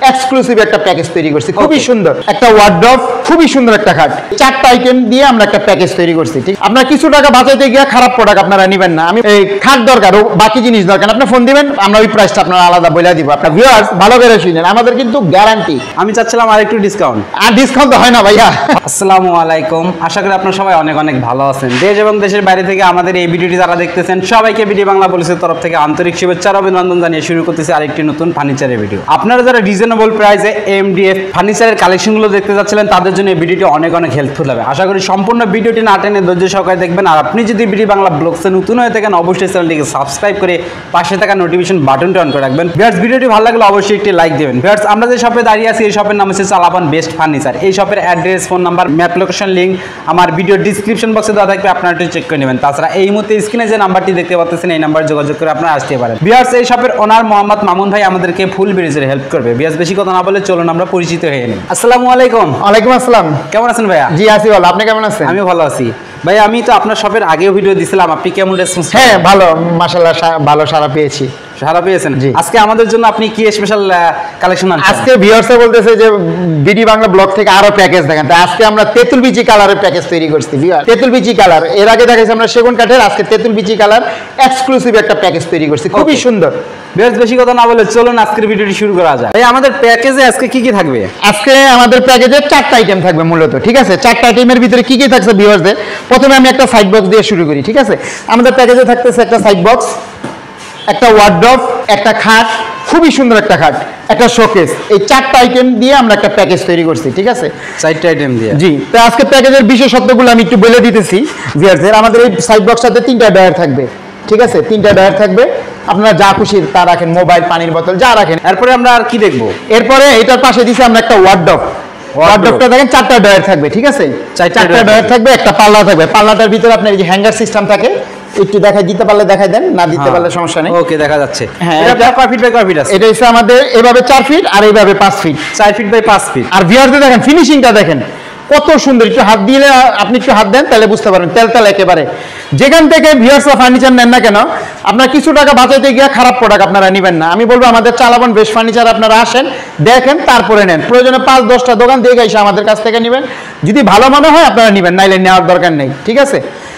Exclusive একটা package তৈরি করছি, খুবই সুন্দর একটা ওয়ার্ডরোব, খুবই সুন্দর একটা খাট, 4টা আইটেম দিয়ে আমরা একটা প্যাকেজ তৈরি করছি। ঠিক, আপনার কিছু টাকা বাঁচাইতে গিয়ে খারাপ প্রোডাক্ট আপনারা নেবেন না। আমি এই খাট দরকার, বাকি জিনিস দরকার, আপনি ফোন দিবেন, আমরা ওই প্রাইসটা আপনারা আলাদা বলে দিব। আপনার ভিউয়ার্স ভালো করে শুনেন, আমাদের কিন্তু গ্যারান্টি। আমি চাচ্ছিলাম আর একটু ডিসকাউন্ট। আর ডিসকাউন্ট তো হয় না ভাইয়া। আসসালামু আলাইকুম, আশা করি আপনারা সবাই অনেক অনেক ভালো আছেন। দেশ এবং দেশের বাইরে থেকে আমাদের এই ভিডিওটি যারা দেখতেছেন সবাইকে বিডি বাংলা পুলিশের তরফ থেকে আন্তরিক শুভেচ্ছা ও অভিনন্দন জানিয়ে শুরু করতেছি আরেকটি নতুন ফার্নিচারের ভিডিও। আপনারা যারা রিজনেবল প্রাইসে এমডিএফ ফার্নিচারের কালেকশনগুলো দেখতে যাচ্ছিলেন তাদের জন্য এই ভিডিওটি অনেক অনেক হেল্পফুল হবে। আশা করি সম্পূর্ণ ভিডিওটি না টেনে ধৈর্য সহকারে দেখবেন। আর আপনি যদি বিডি বাংলা ব্লগসে নতুন হয়ে থাকেন অবশ্যই চ্যানেলটিকে সাবস্ক্রাইব করে পাশে থাকা নোটিফিকেশন বাটনটি অন করে রাখবেন। ভিউয়ার্স ভিডিওটি ভালো লাগলে অবশ্যই একটি লাইক দেবেন। ভিউয়ার্স আমরা যে শপে দাঁড়িয়ে আছি এই শপের নাম হচ্ছে চালাবন বেস্ট ফার্নিচার। এই শপের address, phone number, map location link আমার ভিডিও ডিসক্রিপশন বক্সে দেওয়া থাকবে, আপনারা একটু চেক করে নেবেন। তাছাড়া এই মুহূর্তে স্ক্রিনে যে নাম্বারটি দেখতে পাচ্ছেন এই নাম্বার যোগাযোগ করে আপনারা আসতে পারেন। ভিউয়ার্স এই শপের ওনার মোহাম্মদ মামুন ভাই আমাদেরকে ফুল ব্রিজের হেল্প করবে। ভিউয়ার্স বেশি কথা না বলে চলুন আমরা পরিচিত হয়ে নিই। আসসালামু আলাইকুম। ওয়ালাইকুম আসসালাম। কেমন আছেন ভাইয়া? জি আছি ভালো, আপনি কেমন আছেন? আমি ভালো আছি ভাই। আমি তো আপনার শপের আগেও ভিডিও দিছিলাম, আপনি কেমন রেসপন্স? হ্যাঁ ভালো, মাশাআল্লাহ ভালো সাড়া পেয়েছি। সারা পেয়েছেন? জি। আজকে আমাদের জন্য আপনি কি স্পেশাল কালেকশন আনছেন? আজকে ভিউয়ার্সরা বলতেছে যে বিডি বাংলা ব্লগ থেকে আরো প্যাকেজ দেখেন, তো আজকে আমরা তেঁতুল বিচি কালারের প্যাকেজ তৈরি করছি। ভিউয়ার তেঁতুল বিচি কালার, এর আগে দেখাইছি আমরা সেগুন কাঠের, আজকে তেঁতুল বিচি কালার এক্সক্লুসিভ একটা প্যাকেজ তৈরি করছি, খুবই সুন্দর। বেশ বেশি কথা না বলে চলুন আজকের ভিডিওটি শুরু করা যায়। ভাই আমাদের প্যাকেজে আজকে কি কি থাকবে? আজকে আমাদের প্যাকেজে 4টা আইটেম থাকবে মূলত, ঠিক আছে? 4টা আইটেমের ভিতরে কি কি থাকছে ভিউয়ার্সদের, প্রথমে আমি একটা সাইড বক্স দিয়ে শুরু করি, ঠিক আছে? আমাদের প্যাকেজে থাকতেছে একটা সাইড বক্স, একটা ওয়ার্ডরোব, একটা খাট, খুবই সুন্দর একটা খাট, একটা শোকেস। এই 4টা আইটেম দিয়ে আমরা একটা প্যাকেজ তৈরি করছি, ঠিক আছে? 4টা আইটেম দিয়ে। জি, তো আজকে প্যাকেজের বিশেষত্বগুলো আমি একটু বলে দিতেছি ভিউয়ার্সদের। আমাদের এই সাইড বক্সটাতে 3টা ডয়ার থাকবে, ঠিক আছে? 3টা ডয়ার থাকবে, আপনারা যা খুশি তা রাখেন, মোবাইল, পানির বোতল যা রাখেন। এরপরে আমরা আর কি দেখবো? এরপরে এটার পাশে দিছি আমরা একটা ওয়ার্ডরোব। ওয়ার্ডরোবটা দেখেন 4টা ডয়ার থাকবে, ঠিক আছে? 4টা ডয়ার থাকবে, একটা পাল্লা থাকবে। পাল্লাটার ভিতরে আপনার এই যে হ্যাঙ্গার সিস্টেম থাকে, একটু দেখাই দিতে পারলে দেখাই দেন, না দিতে পারলে সমস্যা নেই। ওকে, দেখা যাচ্ছে। হ্যাঁ, এটা কয় ফিট বাই কয় ফিট আছে? এটা হচ্ছে আমাদের এভাবে 4 ফিট আর এইভাবে 5 ফিট। 4 feet by 5 feet. আর ভিউয়ারদের দেখেন ফিনিশিংটা দেখেন কত সুন্দর, একটু হাত দিলে, আপনি একটু হাত দেন তাহলে বুঝতে পারবেন, তেল একেবারে। যেখান থেকে ভিউয়ার্সরা ফার্নিচার নেন না কেন, আপনার কিছু টাকা বাঁচাইতে গিয়ে খারাপ প্রোডাক্ট আপনারা নেবেন না। আমি বলবো আমাদের চালাবন বেস্ট ফার্নিচার আপনারা আসেন, দেখেন, তারপরে নেন। প্রয়োজনে 5-10টা দোকান দিয়ে এসে আমাদের কাছ থেকে নেবেন, যদি ভালো মনে হয় আপনারা নেবেন, নাইলে নেওয়ার দরকার নেই, ঠিক আছে?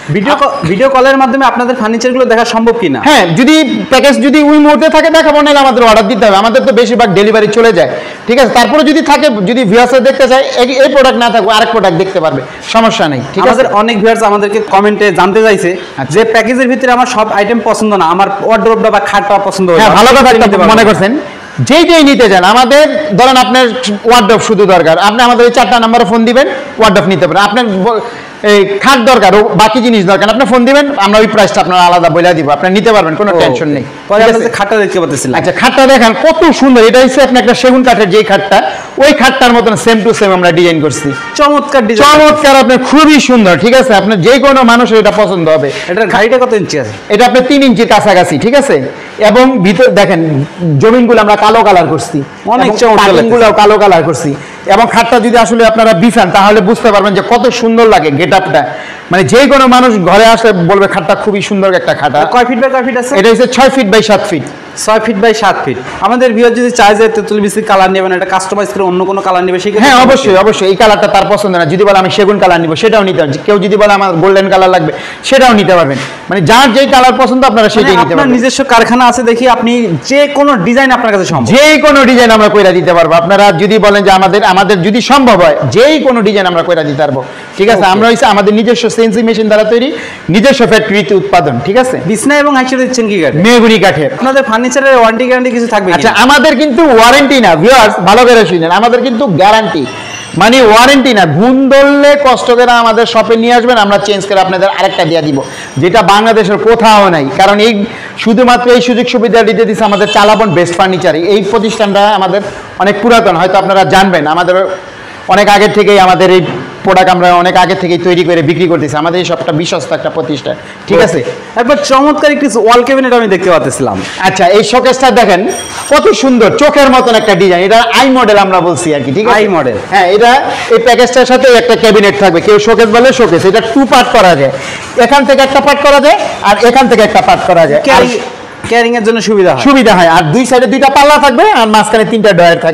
ভিডিও কলের মাধ্যমে আপনাদের ফার্নিচারগুলো দেখা সম্ভব কিনা? হ্যাঁ, যদি প্যাকেজ যদি ওই মুহূর্তে থাকে দেখাবো, নাহলে আমাদের অর্ডার দিতে হবে। আমাদের তো বেশিরভাগ ডেলিভারি চলে যায়, ঠিক আছে? তারপরে যদি থাকে, যদি ভিউয়ার্সরা দেখতে চায় এই প্রোডাক্ট না থাকবে আরেক প্রোডাক্ট দেখতে পারবে, সমস্যা নেই, ঠিক আছে? অনেক ভিউয়ার্স আমাদেরকে কমেন্টে জানতে চাইছে যে প্যাকেজের ভিতরে আমার সব আইটেম পছন্দ না, আমার ওয়ার্ডরোবটা বা খাটটা পছন্দ। হ্যাঁ, ভালো কথা একটা মনে করছেন। যেই নিতে চান, আমাদের ধরেন আপনার ওয়ার্ডরোব শুধু দরকার, আপনি আমাদের এই 4টা নাম্বারে ফোন দিবেন, ওয়ার্ডরোব নিতে পারেন। আপনার এই খাট দরকার, বাকি জিনিস দরকার, আপনি ফোন দিবেন, আমরা ওই প্রাইসটা আপনার আলাদা বলে দিব, আপনি নিতে পারবেন, কোনো টেনশন নেই। খাটটা দেখতে পাচ্ছিলাম। আচ্ছা, খাটটা দেখেন কত সুন্দর। এটা হচ্ছে আপনি একটা সেগুন কাঠের যেই খাটটা, ওই খাটটার মতন সেম টু সেম আমরা ডিজাইন করছি। চমৎকার ডিজাইন, চমৎকার, আপনার খুবই সুন্দর, ঠিক আছে? আপনার যে কোনো মানুষের এটা পছন্দ হবে। এটার গাড়িটা কত ইঞ্চি আছে? এটা আপনার 3 ইঞ্চির কাছাকাছি, ঠিক আছে? এবং ভিতর দেখেন জমিনগুলো আমরা কালো কালার করছি, অনেক চমৎকার, কালো কালার করছি। এবং খাটটা যদি আসলে আপনারা বিছান তাহলে বুঝতে পারবেন যে কত সুন্দর লাগে গেটআপটা। মানে যে কোনো মানুষ ঘরে আসলে বলবে খাটটা খুবই সুন্দর একটা খাটা। কয় ফিট বাই কয় ফিট আছে? এটা হচ্ছে 6 feet by 7 feet. 6 feet by 7 feet. আমাদের ভিউয়ার যদি চায় যে তেঁতুল বিচি কালার নেবেন, এটা কাস্টমাইজ করে অন্য কোনো কালার নেবে, সেক্ষেত্রে হ্যাঁ অবশ্যই এই কালারটা তার পছন্দ না, যদি বলে আমি সেগুন কালার নিব সেটাও নিতে পারবেন। কেউ যদি বলে আমার গোল্ডেন কালার লাগবে সেটাও নিতে পারবেন। মানে যার যেই কালার পছন্দ আপনারা সেটাই নিতে পারবেন। নিজস্ব কারখানা আছে দেখি, আপনি যে কোনো ডিজাইন আপনার কাছে সম্ভব, যে কোনো ডিজাইন আমরা কইরা দিতে পারবো। আপনারা যদি বলেন যে আমাদের যদি সম্ভব হয় যেই কোনো ডিজাইন আমরা কইরা দিতে পারবো, ঠিক আছে? আমরা হইছে আমাদের নিজস্ব সিএনসি মেশিন দ্বারা তৈরি, নিজস্ব ফ্যাক্টরিতে উৎপাদন, ঠিক আছে? বিছনা এবং হাইসে দিচ্ছেন কি কাঠ? মেহগুনি কাঠের। আপনাদের ফার্নিচারের ওয়ারেন্টি গ্যারান্টি কিছু থাকবে? আচ্ছা, আমাদের কিন্তু ওয়ারেন্টি না ভিউয়ার্স, ভালো করে শুনেন, আমাদের কিন্তু গ্যারান্টি, মানে ওয়ারেন্টি না। গুণ ধরলে কষ্ট করে আমাদের শপে নিয়ে আসবেন, আমরা চেঞ্জ করে আপনাদের আরেকটা দিয়ে দিব, যেটা বাংলাদেশের কোথাও নাই। কারণ এই শুধুমাত্র এই সুযোগ সুবিধা দিতে দিচ্ছে আমাদের চালাবন বেস্ট ফার্নিচার। এই প্রতিষ্ঠানটা আমাদের অনেক পুরাতন, হয়তো আপনারা জানবেন। আমাদের অনেক আগের থেকেই আমাদের এই প্রোডাক্ট আমরা অনেক আগে থেকেই তৈরি করে বিক্রি করতেছি। আমাদের এই সবটা বিশ্বস্ত একটা প্রতিষ্ঠান, ঠিক আছে? একবার চমৎকার একটি ওয়াল ক্যাবিনেট আমি দেখতে পাচ্ছিলাম। আচ্ছা, এই শোকেসটা দেখেন কত সুন্দর, চোখের মতন একটা ডিজাইন। এটা আই মডেল আমরা বলছি আর কি, ঠিক আছে? I model. হ্যাঁ, এটা এই প্যাকেজটার সাথে একটা ক্যাবিনেট থাকবে। কেউ শোকেস বলে শোকেস। এটা 2 পার্ট করা যায়, এখান থেকে একটা পার্ট করা যায় আর এখান থেকে একটা পার্ট করা যায়। ক্যারিং এর জন্য সুবিধা হয়। আর দুই সাইডে 2টা পাল্লা থাকবে আর মাঝখানে 3টা ডয়ার থাকবে,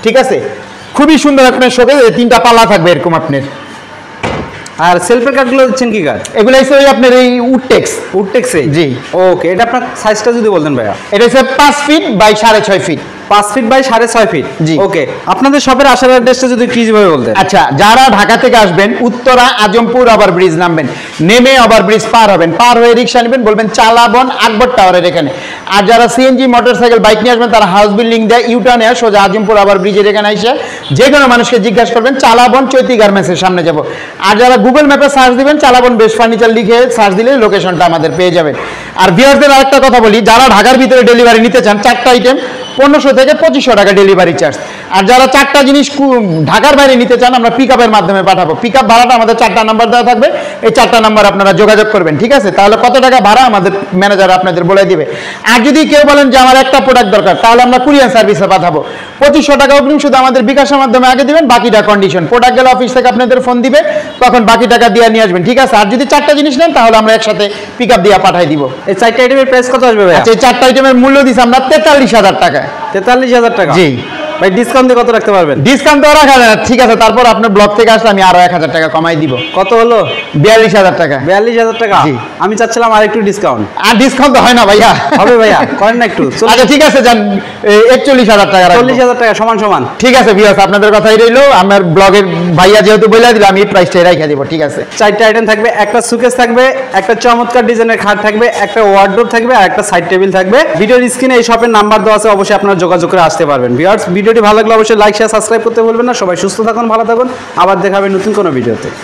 ঠিক আছে, খুবই সুন্দর আপনার শোকেস, 3টা পাল্লা থাকবে এরকম আপনার। আর সেলফের কাঠগুলো দিচ্ছেন কি কাঠ? এগুলো হচ্ছে ওই আপনার এই উডটেক্স। উডটেক্সে? জি। ওকে, এটা আপনার সাইজটা যদি বলতেন ভাইয়া। এটা হচ্ছে 5 feet by 6.5 feet. 5 feet by 6.5 feet. জি। ওকে, আপনাদের শপের আসার অ্যাড্রেসটা যদি একটু ইজিভাবে বলতেন। আচ্ছা, যারা ঢাকা থেকে আসবেন উত্তরা আজমপুর ওভার ব্রিজ নামবেন, নেমে ওভার ব্রিজ পার হবেন, পার হয়ে রিক্সা নেবেন, বলবেন চালাবন আকবর টাওয়ারের এখানে। আর যারা সিএনজি মোটরসাইকেল বাইক নিয়ে আসবেন তারা হাউস বিল্ডিং দেয় ইউটার্নে সোজা আজমপুর ওভার ব্রিজের এখানে এসে যে কোনো মানুষকে জিজ্ঞাসা করবেন চালাবন চৈতি গার্মেন্টসের সামনে যাব। আর যারা গুগল ম্যাপে সার্চ দিবেন চালাবন বেস্ট ফার্নিচার লিখে সার্চ দিলে লোকেশনটা আমাদের পেয়ে যাবেন। আর ভিউয়ারদের আরেকটা কথা বলি, যারা ঢাকার ভিতরে ডেলিভারি নিতে চান 4টা আইটেম 1500 থেকে 2500 টাকা ডেলিভারি চার্জ। আর যারা 4টা জিনিস ঢাকার বাইরে নিতে চান আমরা পিক আপের মাধ্যমে পাঠাবো। পিক আপ ভাড়াটা আমাদের 4টা নাম্বার দেওয়া থাকবে, এই 4টা নাম্বার আপনারা যোগাযোগ করবেন, ঠিক আছে? তাহলে কত টাকা ভাড়া আমাদের ম্যানেজার আপনাদের বলে দিবে। আর যদি কেউ বলেন যে আমার একটা প্রোডাক্ট দরকার, তাহলে আমরা কুরিয়ার সার্ভিসে পাঠাবো। 2500 টাকা অগ্রিম শুধু আমাদের বিকাশের মাধ্যমে আগে দিবেন, বাকিটা কন্ডিশন। প্রোডাক্ট গেলে অফিস থেকে আপনাদের ফোন দিবে, তখন বাকি টাকা দিয়ে নিয়ে আসবেন, ঠিক আছে? আর যদি 4টা জিনিস নেন তাহলে আমরা একসাথে পিক আপ দিয়ে পাঠাই দিব। এই 4টা আইটেমের প্রাইস কত আসবে ভাই? আচ্ছা, এই 4টা আইটেমের মূল্য দিচ্ছি আমরা 43,000 টাকায়। 43,000 টাকা? জি। ভাই ডিসকাউন্ট দিয়ে কত রাখতে পারবেন? ডিসকাউন্ট তো রাখা যায় না, ঠিক আছে? তারপর আপনার ব্লগ থেকে আসলে আমি আরো 1000 টাকা কমাই দিব। কত হলো? 42,000 টাকা। 42,000 টাকা? জি। আমি চাচ্ছিলাম আর একটু ডিসকাউন্ট। আর ডিসকাউন্ট তো হয় না ভাইয়া। হবে ভাইয়া, করেন না একটু। আচ্ছা ঠিক আছে, যান 41,000 টাকা রাখবো। 40,000 টাকা সমান সমান। ঠিক আছে ভিউয়ার্স, আপনাদের কথাই রইলো। আমার ব্লগের ভাইয়া যেহেতু বলে দিল আমি এই প্রাইসটাই রাখা দিব, ঠিক আছে? 4টা আইটেম থাকবে, একটা সুকেস থাকবে, একটা চমৎকার ডিজাইনের খাট থাকবে, একটা ওয়ার্ডরোব থাকবে আর একটা সাইড টেবিল থাকবে। ভিডিওর স্ক্রিনে এই শপের নাম্বার দেওয়া আছে, অবশ্যই আপনারা যোগাযোগ করে আসতে পারবেন। ভিউয়ার্স, ভিডিওটি ভালো লাগলে অবশ্যই লাইক শেয়ার সাবস্ক্রাইব করতে ভুলবেন না। সবাই সুস্থ থাকুন, ভালো থাকুন, আবার দেখা হবে নতুন কোনো ভিডিওতে।